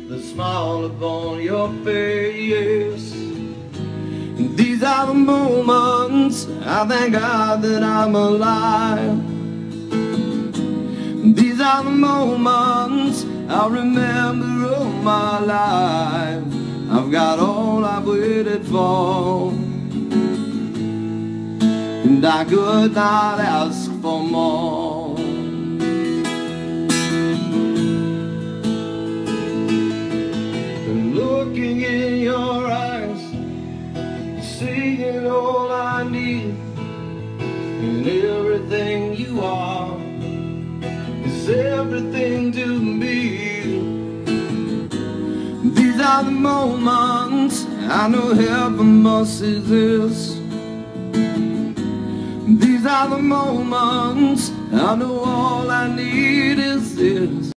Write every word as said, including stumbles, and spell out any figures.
the smile upon your face. These are the moments I thank God that I'm alive. These are the moments I remember all my life. I've got all I've waited for, and I could not ask for more. And looking in your eyes, seeing all I need, and everything you are is everything to me. These are the moments I know heaven must exist. These are the moments I know all I need is this.